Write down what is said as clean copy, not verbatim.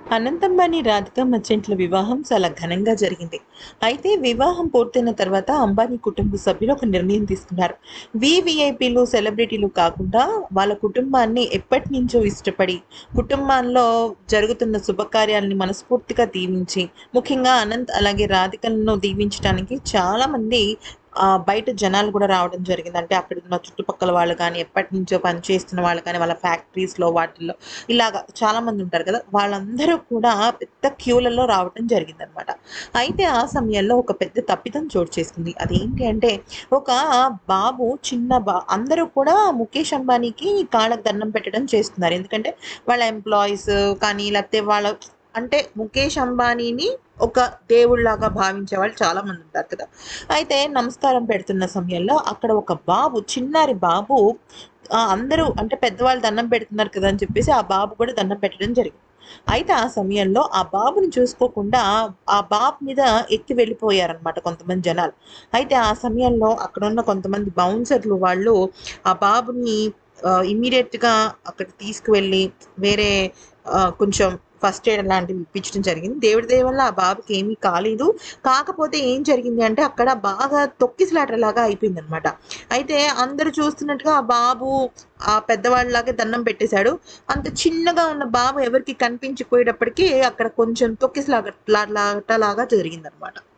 అనంత్ అంబానీ, రాధికా మర్చెంట్ల వివాహం చాలా ఘనంగా జరిగింది. అయితే వివాహం పూర్తయిన తర్వాత అంబానీ కుటుంబ సభ్యులు ఒక నిర్ణయం తీసుకున్నారు. వీవీఐపీలు, సెలబ్రిటీలు కాకుండా వాళ్ళ కుటుంబాన్ని ఎప్పటినుంచో ఇష్టపడి, కుటుంబాల్లో జరుగుతున్న శుభకార్యాలని మనస్ఫూర్తిగా దీవించి, ముఖ్యంగా అనంత్ అలాగే రాధికలను దీవించటానికి చాలామంది బయట జనాలు కూడా రావడం జరిగింది. అంటే అక్కడున్న చుట్టుపక్కల వాళ్ళు గానీ, ఎప్పటినుంచో పనిచేస్తున్న వాళ్ళు కానీ, వాళ్ళ ఫ్యాక్టరీస్‌లో వాటిల్లో ఇలాగ చాలామంది ఉంటారు కదా! వాళ్ళందరూ కూడా పెద్ద క్యూలలో రావటం జరిగిందనమాట. అయితే ఆ సమయంలో ఒక పెద్ద తప్పిదం చోటు చేసుకుంది. అదేంటి అంటే ఒక బాబు అందరూ కూడా ముఖేష్ అంబానీకి కాళ్ళకి దండం పెట్టడం చేస్తున్నారు. ఎందుకంటే వాళ్ళ ఎంప్లాయీస్ కానీ లేకపోతే అంటే ముఖేష్ అంబానీని ఒక దేవుడిలాగా భావించే వాళ్ళు చాలా మంది ఉంటారు కదా! అయితే నమస్కారం పెడుతున్న సమయంలో అక్కడ ఒక బాబు, చిన్నారి బాబు అందరూ అంటే పెద్దవాళ్ళు దండం పెడుతున్నారు కదా అని చెప్పేసి ఆ బాబు కూడా దండం పెట్టడం జరిగింది. అయితే ఆ సమయంలో ఆ బాబుని చూసుకోకుండా ఆ బాబు మీద ఎక్కి వెళ్ళిపోయారనమాట కొంతమంది జనాలు. అయితే ఆ సమయంలో అక్కడున్న కొంతమంది బౌన్సర్లు వాళ్ళు ఆ బాబుని ఇమ్మీడియేట్‌గా అక్కడికి తీసుకువెళ్ళి వేరే కొంచెం ఫస్ట్ ఎయిడ్ లాంటివి ఇప్పించడం జరిగింది. దేవుడి దయ వల్ల ఆ బాబుకి ఏమీ కాలేదు. కాకపోతే ఏం జరిగింది అంటే అక్కడ బాగా తొక్కిసలాటలాగా అయిపోయిందనమాట. అయితే అందరూ చూస్తున్నట్టుగా ఆ బాబు పెద్దవాడిలాగే దండం పెట్టేశాడు. అంత చిన్నగా ఉన్న బాబు ఎవరికీ కనిపించకపోయేటప్పటికి అక్కడ కొంచెం తొక్కిసలాటలాగా జరిగిందనమాట.